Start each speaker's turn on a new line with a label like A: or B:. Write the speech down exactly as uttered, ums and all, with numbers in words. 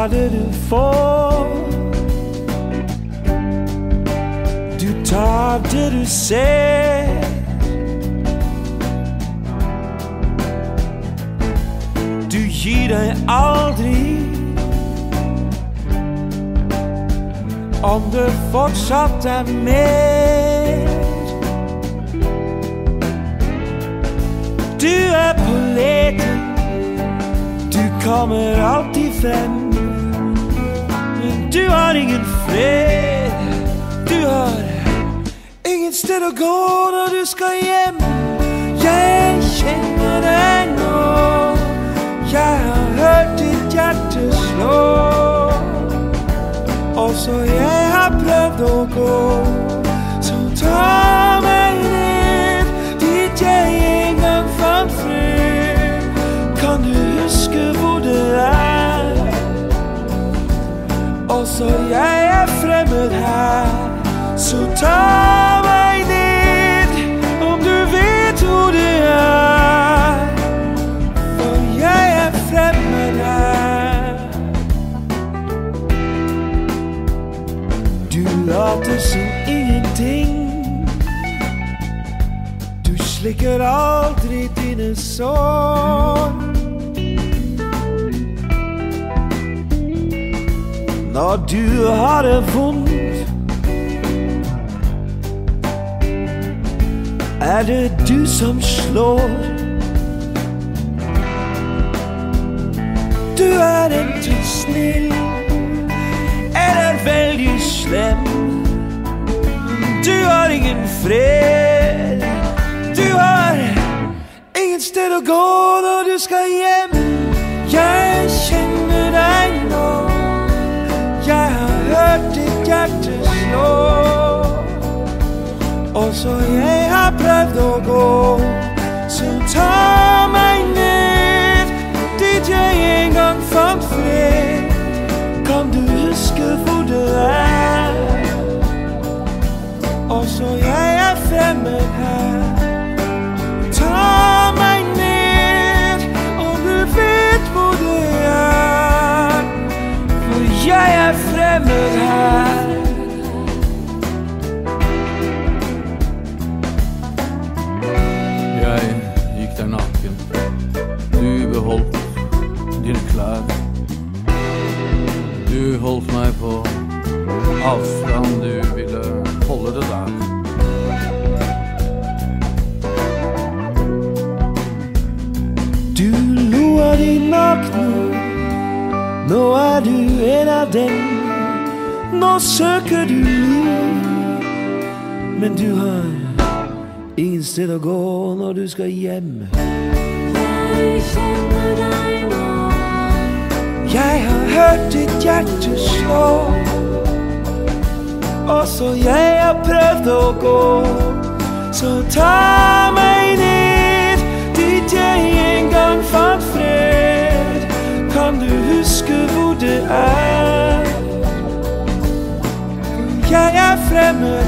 A: tar det du får. Du tar det du ser. Du gir deg aldri. Om det fortsatt er mer. Du er på lete. Du kommer alltid frem. Men du har ingen fred. Du har ingen sted å gå når du skal hjem. Jeg kjenner deg nå. Jeg har hørt ditt hjerte slå. Og så jeg har prøvd å gå. Så ta meg ned dit jeg en gang fant fred. Kan du huske hvor det er? Og så jeg er fremmed her. Så ta meg ned om du vet hvor det er. For jeg er fremmed her. Du later som ingenting. Du slikker aldri dine sår. Når du har det vondt, er det du som slår. Du er enten snill eller veldig slem. Du har ingen fred. Du har ingen sted å gå når du skal hjem. Jeg kjenner deg nå. Jeg har hørt ditt hjerte slå. Og så jeg har prøvd å gå. Så ta meg ned dit jeg en gang fant fred. Kan du huske hvor det er? Og så jeg er fremmed her. Ta meg ned om du vet hvor det er. For jeg er fremmed her.
B: Jeg gikk der naken. Du beholdt dine klær. Du holdt meg på avstand. Du ville holde det der.
A: Du lo av de nakne. Nå er du en av dem. Nå søker du liv. Men du har ingen sted å gå når du skal hjem.
C: Jeg kjenner deg nå.
A: Jeg har hørt ditt hjerte slå. Og så jeg har prøvd å gå. Så ta meg ned dit jeg en gang fant fred. Kan du huske hvor det er? Jeg er fremmed